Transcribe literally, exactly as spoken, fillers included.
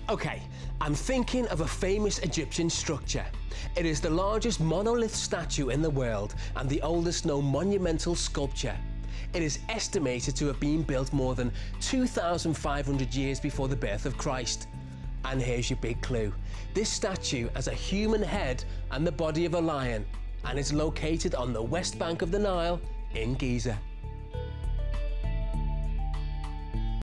Okay, I'm thinking of a famous Egyptian structure. It is the largest monolith statue in the world and the oldest known monumental sculpture. It is estimated to have been built more than two thousand five hundred years before the birth of Christ. And here's your big clue. This statue has a human head and the body of a lion, and is located on the west bank of the Nile in Giza.